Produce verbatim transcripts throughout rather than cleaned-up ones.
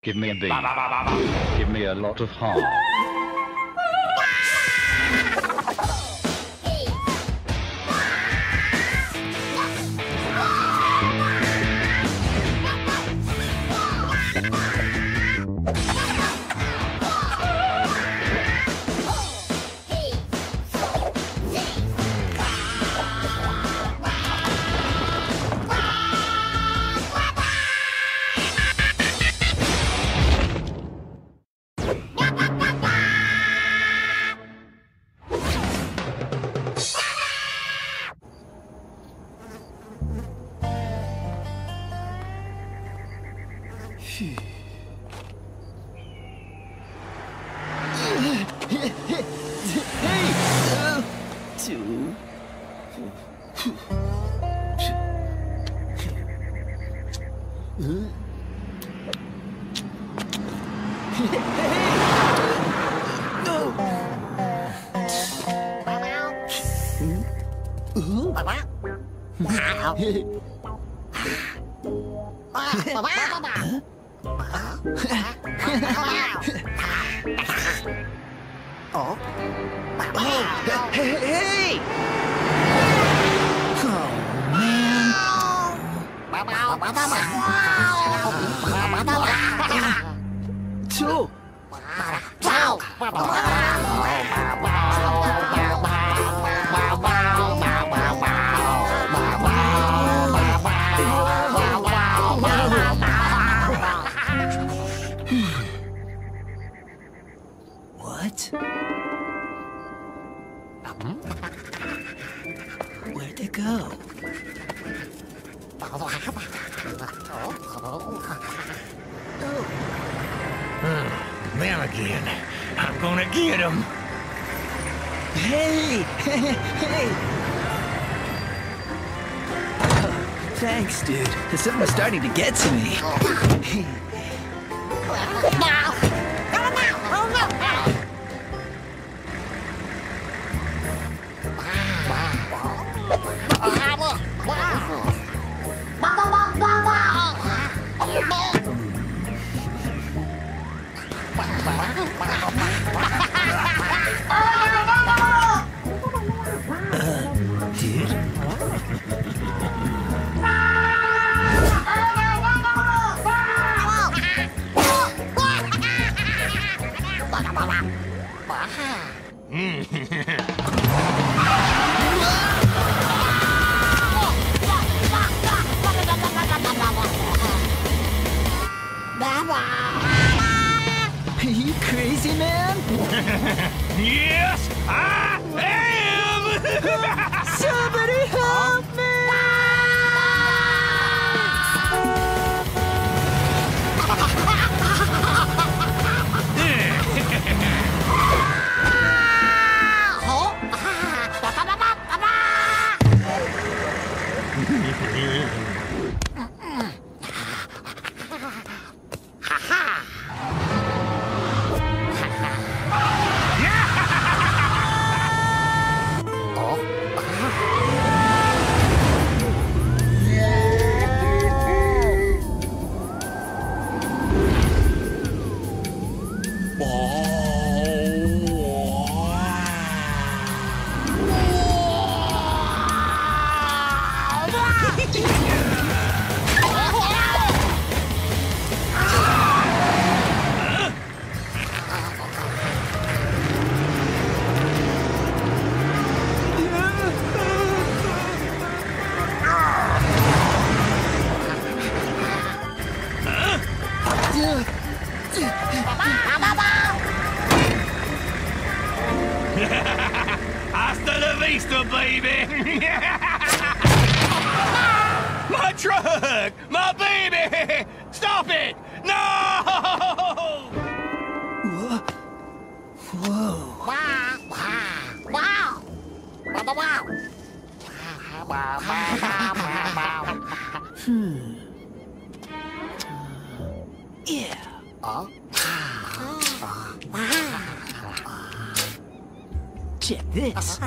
Give me a B. Give me a lot of heart. Oh. Oh. Hey, hey! Oh, man. Two. What? Where'd it go? Oh, them again. I'm gonna get him. Hey! Hey! Hey! Thanks, dude. Something's starting to get to me. Are you crazy, man? Yes, I am! Somebody help me! Hasta la vista, baby! My truck! My baby! Stop it! No! Whoa. Whoa. Hmm. Yeah. Check this.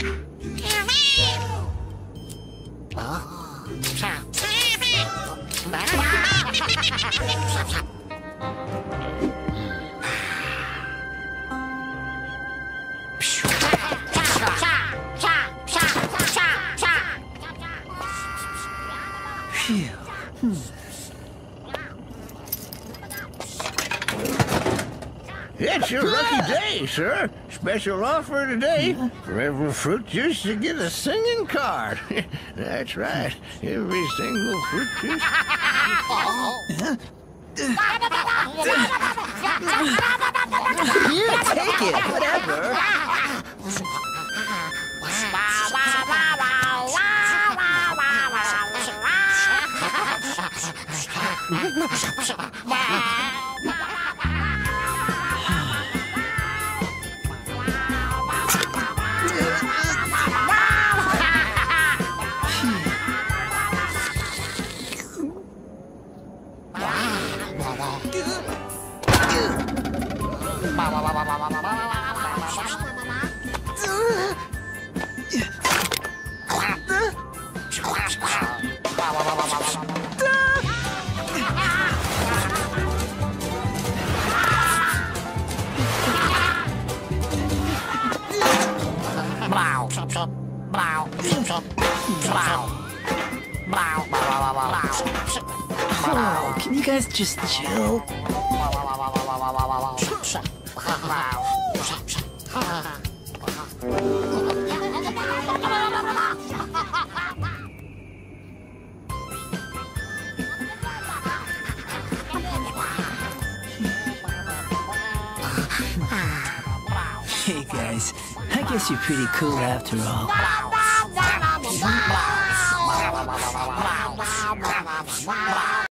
Phew. Hmm. It's your lucky day, sir. Special offer today. For every fruit juice, you get a singing card. That's right. Every single fruit juice. Here, take it. Whatever. Oh, can you guys just chill? Hey guys, I guess you're pretty cool after all.